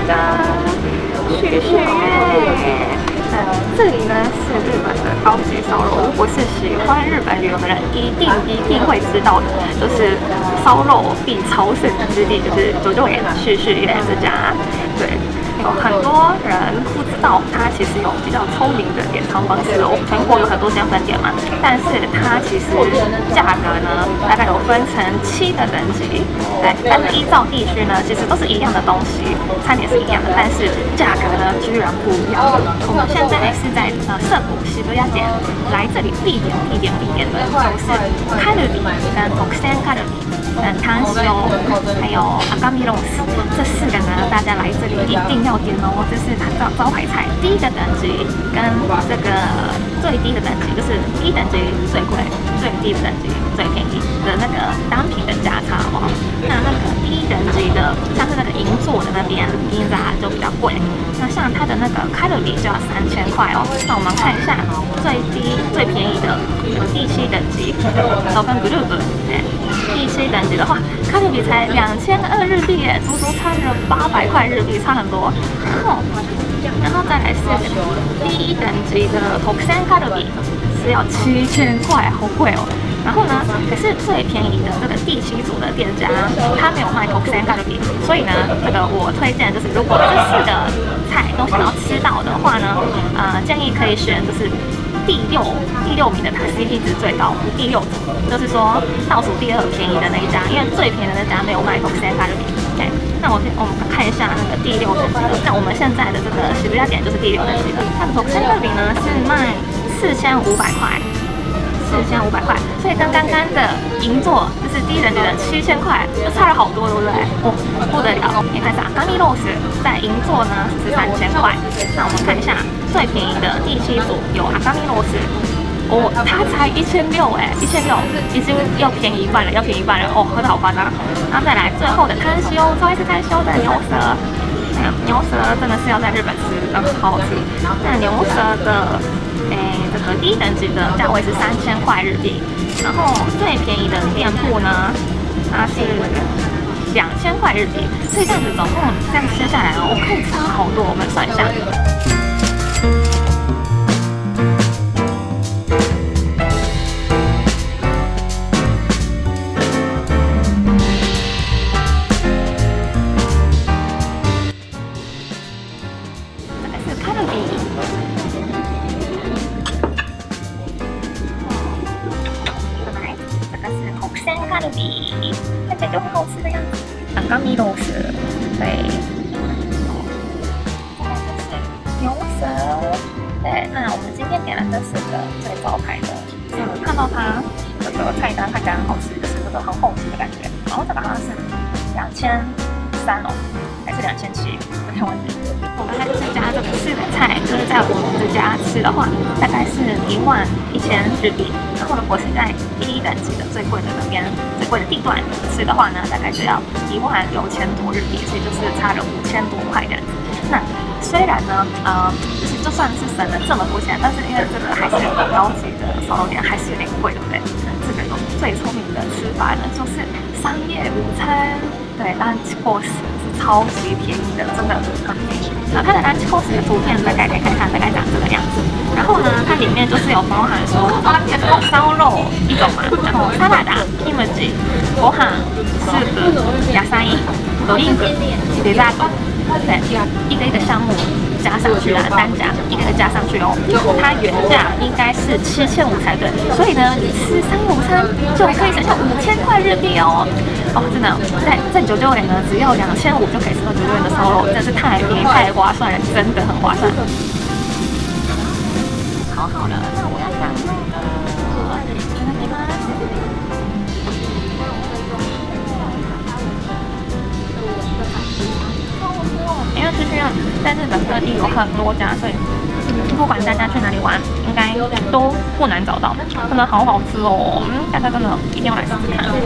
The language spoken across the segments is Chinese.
哒，旭旭月。这里呢是日本的高级烧肉，如果是喜欢日本旅游的人，一定会知道的，就是烧肉必朝圣之地，就是九州园旭旭月这家。对，有很多人不知道，它其实有比较聪明的点餐方式哦。全国有很多间分店嘛，但是它其实价格呢，大概有分成7个等级。对，但是依照地区呢，其实都是一样的东西，餐点是一样的，但是价格呢居然不一样。我们现在是在涩谷西布亚店，来这里必点的就是カルビ跟特選カルビ。汤修还有阿嘎米肉丝，这4个呢，大家来这里一定要点哦。这是它的招牌菜，第一个等级跟这个最低的等级，就是低等级最贵，最低的等级最便宜的那个单品的价差，好不好？那个低等级的，像是那个银座的那边，Ginza就比较贵。那像它的那个カルビ就要3000块哦。那我们看一下最低最便宜的第7等级，都跟 group， 第7等级的话，カルビ才2002日币耶，足足差了800块日币，差很多。然后再来是第1等级的特選カルビ是要7000块，好贵哦。然后呢，可是最便宜的这个第7组的店家，他没有卖特選カルビ，所以呢，这个我推荐就是如果这4个菜都想要吃到的话呢，建议可以选就是第6名的，它 CP 值最高，第6组，就是说倒数第2便宜的那一家，因为最便宜的那家没有卖特選カルビ。对，那我们看一下那个第6等级的，那我们现在的这个喜不亚点就是第6等级的，它的特選カルビ呢是卖4500块。4500块，所以跟刚刚的银座就是低等级的7000块，就差了好多，对不对？哦，不得了！你看一下，咖喱肉丝在银座呢是3000块。那我们看一下最便宜的第7组有阿咖喱肉丝，哦，它才1600哎，1600已经要便宜一半了，哦，喝得好夸张。然后再来最后的摊修，最后一次摊修的牛舌。牛舌真的是要在日本吃，好好吃。那牛舌的，这个低等级的价位是3000块日币，然后最便宜的店铺呢，它是2000块日币。所以这样子总共这样吃下来哦，可以差好多。我们算一下。カルビ，看起来就很好吃的样子。阿嘎米肉丝，对，牛舌，对。那我们今天点了这4个最招牌的，看到它这个菜单看起来很好吃，就是这个很厚实的感觉。然后这个好像是2300哦，还是2700，有点忘记。我们在就是加这个4个菜，就是在我们这家吃的话，大概是11000日币。然后如果是在第1等级的最贵的那边，最贵的地段吃的话呢，大概就要16000多日币，所以就是差了5000多块这样子。那虽然呢，就是就算是省了这么多钱，但是因为这个还是很高级的烧肉店，还是有点贵，对不对？这个最聪明的吃法呢，就是商业午餐，对，lunch course 是超级便宜的，真的很便宜。然后它的 lunch course 的图片大概可以看看，大概长这个样子。然后呢，它里面就是有包含说烧肉一种嘛，然后沙拉达、kimochi、ご飯、スープ、野菜、ドリンク、デザート，对，一个一个项目加上去啦，单价一个一个加上去哦。它原价应该是7500才对，所以呢，你吃商业午餐就可以省下5000块日币哦。哦，真的，在九州园呢，只要2500就可以吃到九州园的烧肉，真的是太便宜太划算了，真的很划算。好好了，那我要讲那个，因为就是在日本各地有很多家，所以不管大家去哪里玩，应该都不难找到，真的好好吃哦！大家真的一定要来试试看。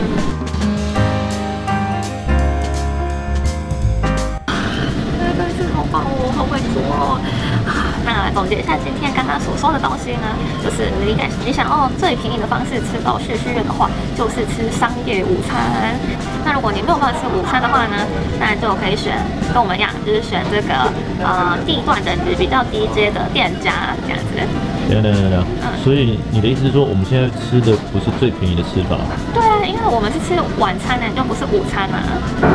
真是好棒哦，好会做哦！ 那总结一下今天刚刚所说的东西呢，就是你想用最便宜的方式吃到旭旭苑的话，就是吃商业午餐。那如果你没有办法吃午餐的话呢，那就可以选跟我们一样，就是选这个地段等级比较低阶的店家这样子。 等，所以你的意思是说，我们现在吃的不是最便宜的吃法？ 对啊，因为我们是吃晚餐呢，就不是午餐啊。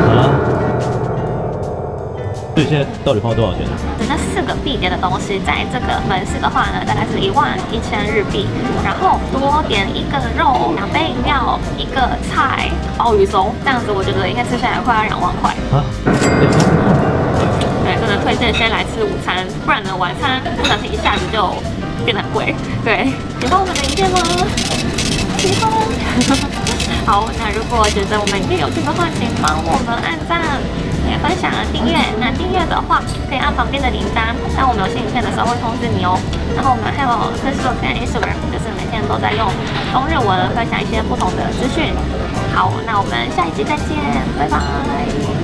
所以现在到底花多少钱？ 那4个必点的东西，在这个门市的话呢，大概是11000日币，然后多点1个肉、2杯饮料、1个菜、鲍鱼粥，这样子我觉得应该吃下来快要2万块。对，真的推荐先来吃午餐，不然呢晚餐不小心一下子就变得很贵。对，喜欢我们的影片吗？喜欢。好，那如果觉得我们影片有趣的话，请帮我们按赞。也分享订阅，那订阅的话可以按旁边的铃铛，当我们有新影片的时候会通知你哦。然后我们还有 Facebook 跟 Instagram， 就是每天都在用中日文分享一些不同的资讯。好，那我们下一集再见，拜拜。